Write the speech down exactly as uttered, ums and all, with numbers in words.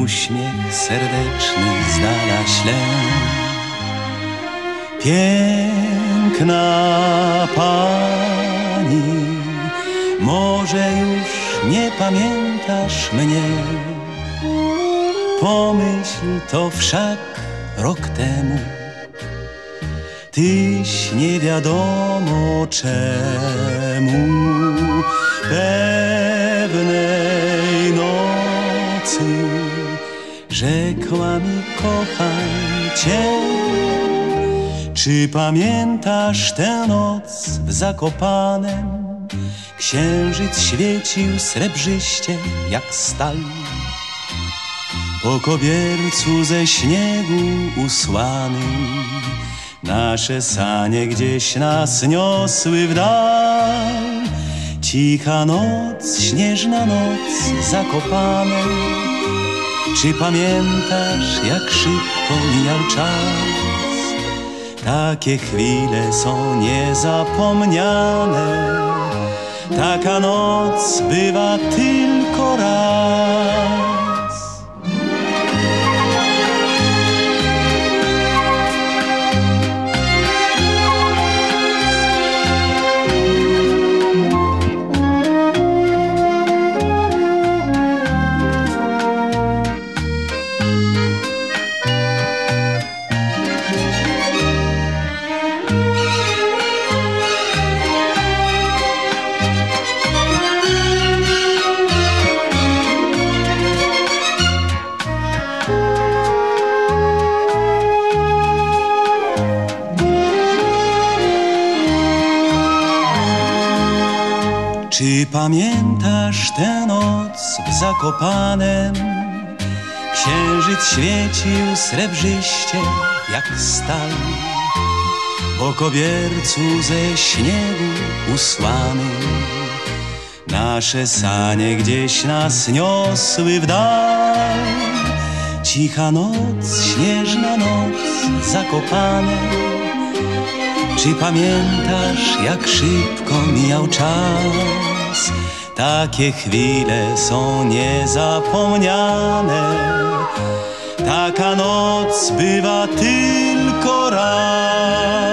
uśmiech serdeczny z dala ślę. Piękna pani, może już nie pamiętasz mnie. Pomyśl to wszak rok temu, tyś nie wiadomo czemu pewnej nocy rzekła mi: kocham cię. Czy pamiętasz tę noc w Zakopanem? Księżyc świecił srebrzyście jak stal. Po kobiercu ze śniegu usłanym nasze sanie gdzieś nas niosły w dal. Cicha noc, śnieżna noc, Zakopane. Czy pamiętasz, jak szybko mijał czas? Takie chwile są niezapomniane. Taka noc bywa tylko raz. Czy pamiętasz tę noc w Zakopanem? Księżyc świecił srebrzyście jak stal. Po kobiercu ze śniegu usłany nasze sanie gdzieś nas niosły w dal. Cicha noc, śnieżna noc, Zakopane. Czy pamiętasz, jak szybko mijał czas? Takie chwile są niezapomniane. Taka noc bywa tylko raz.